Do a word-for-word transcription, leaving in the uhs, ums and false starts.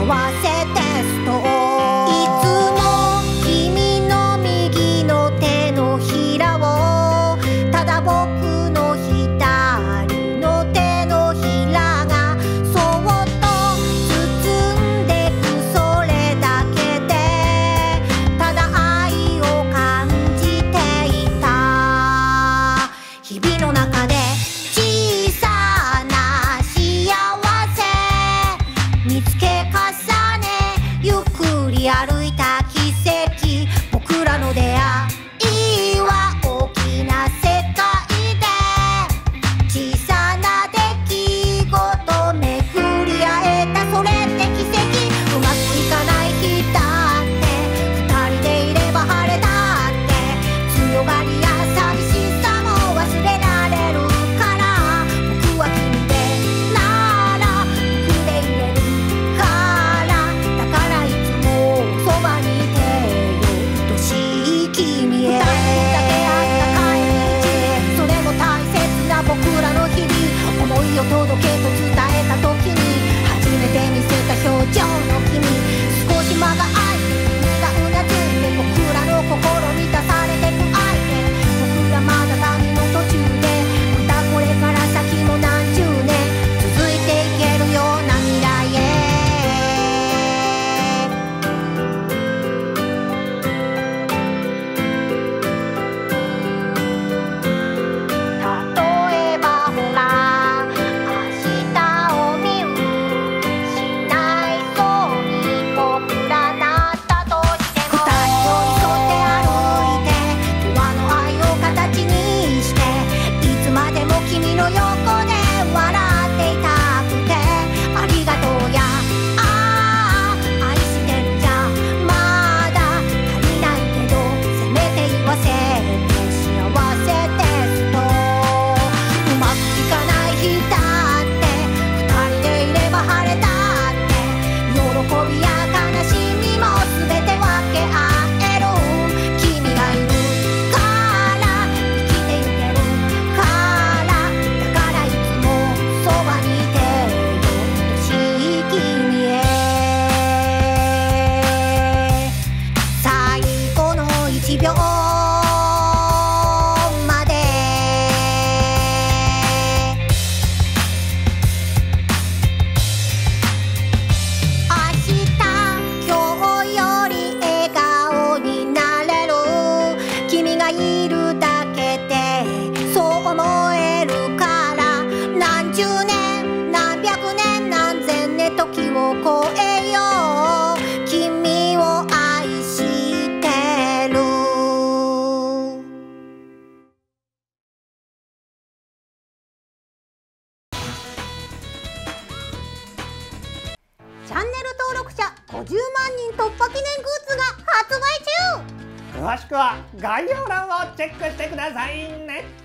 せですと、いつも君の右の手のひらを、ただ僕の左の手のひらがそっと包んでく、それだけでただ愛を感じていた。日々の中で小さな幸せ見つけ重ね、ゆっくり歩いた奇跡、僕らの出会いは大きな世界で、小さな出来事巡り合えた、それって奇跡。うまくいかない日だって二人でいれば晴れだって、強がりや寂しさも忘れられるから、僕は君でなら僕でいれるから、だからいつもそばにいてよ、愛しい君へ。二人だけあった帰り道、それも大切な僕らの日々、思いを届けと伝えた時に初めて見せた表情の君、少し間が空いて君がうなずいて、僕らの心満たされてく相手、僕らまだ旅の途中で、またこれから先も何十年続いていけるような未来へ。例えばほら、明日を見失いそうに僕らなったとしても、二人寄り添って歩いて、永遠の愛を形にして、いつまでも君の横で笑っていたくて、ありがとうやああ愛してるじゃまだ足りないけど、せめて言わせて幸せですと。うまくいかない日だって二人でいれば晴れだって、喜びや悲しみも全て分け合える、君がいるから生きてゆけるから、だからいつもそばにいてよ、愛しい君へ。最後の一秒まで明日今日より笑顔になれる、君がいるだけでそう思えるから、何十年何百年何千年時を超えよう、君を愛してる。チャンネル登録者ごじゅうまんにん突破記念グッズが発売中。 詳しくは概要欄をチェックしてくださいね。